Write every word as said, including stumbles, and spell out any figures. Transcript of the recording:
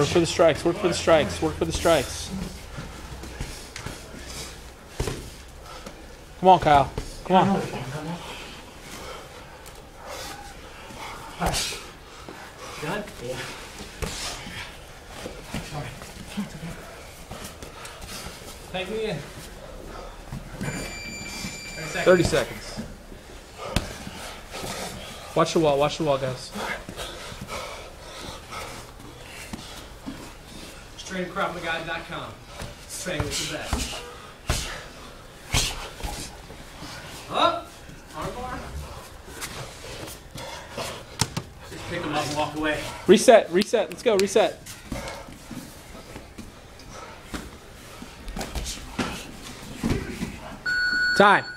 Work for the strikes. Work for the strikes. Work for the strikes. Come on, Kyle. Come on. Done? Yeah. Thank me in. thirty seconds. Watch the wall. Watch the wall, guys. Xtreme Krav Maga dot com. Train with the best. Up. Armbar. Just pick them up and walk away. Reset. Reset. Let's go. Reset. Time.